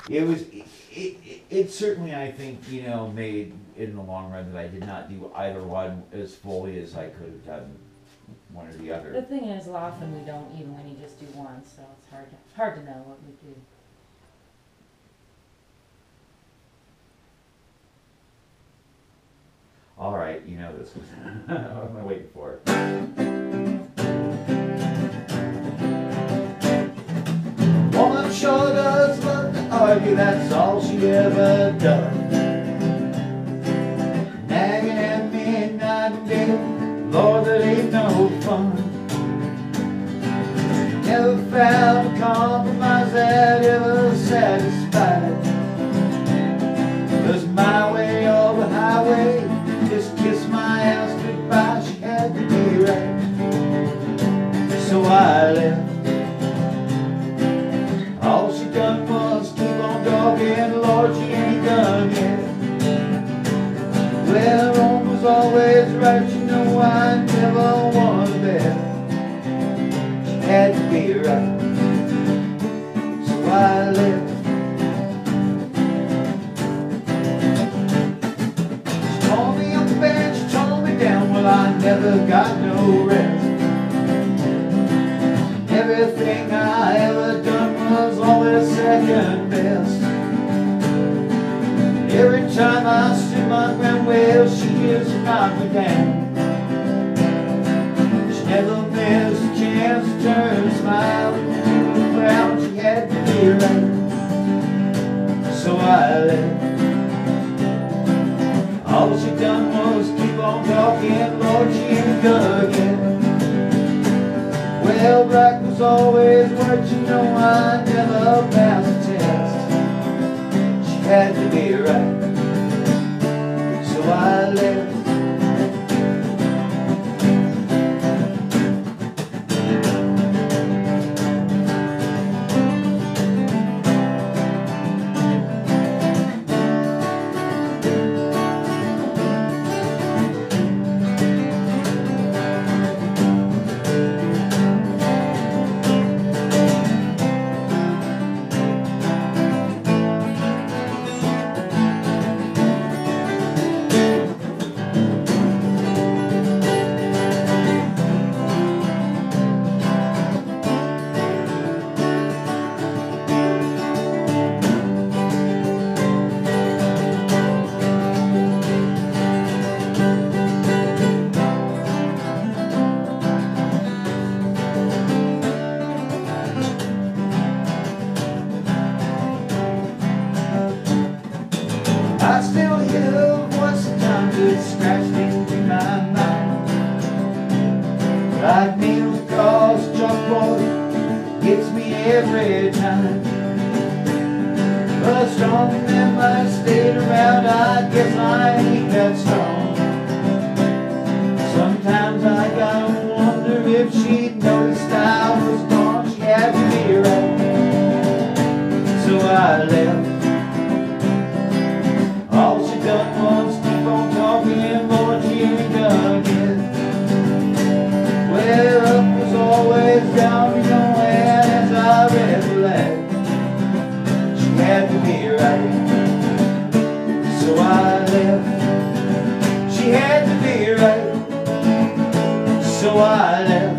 it certainly, I think, you know, made in the long run that I did not do either one as fully as I could have done one or the other. The thing is, often we don't, even when you just do one, so it's hard to know what we do. All right, you know this one. What am I waiting for? Woman sure does love to argue, that's all she ever done. Nagging at me night and day, Lord, that ain't no fun. Never found a compromise that ever satisfied. 'Cause my way or the highway, just kiss my ass goodbye, she had to be right. So I left. All she done was keep on talking, Lord, she ain't done yet. Well, Rome was always right, you know I never wanted that. She had to be right. So I left. She tore me up and she tore me down, well, I never got no rest. Everything I ever done was always second best. Every time I stood my ground, well, she just knocked me down. She never missed a chance to turn a smile into the crowd. She had to be right. So I left. All she done was keep on talking, Lord, she ain't done yet. Well, black was always white, you know I never passed the test. She had to be right. So I left. I still hear the voice sometimes, it's scratched into my mind. Like nails across a chalkboard, gets me every time. But stronger than I stayed around, I guess I ain't that strong. Sometimes I gotta wonder if she'd noticed I was gone. She had to be right. So I left. All she done was keep on talking, Lord, she ain't done yet. Well, up was always down, you know, and as I recollect, she had to be right. So I left. She had to be right. So I left.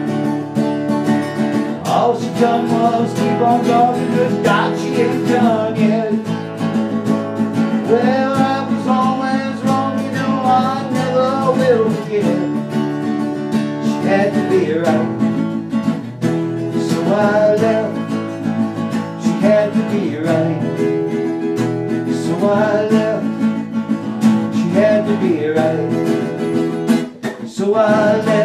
All she done was keep on talking, good God, she ain't done yet. Well, I was always wrong, you know, I never will forget. She had to be right. So I left. She had to be right. So I left. She had to be right. So I left.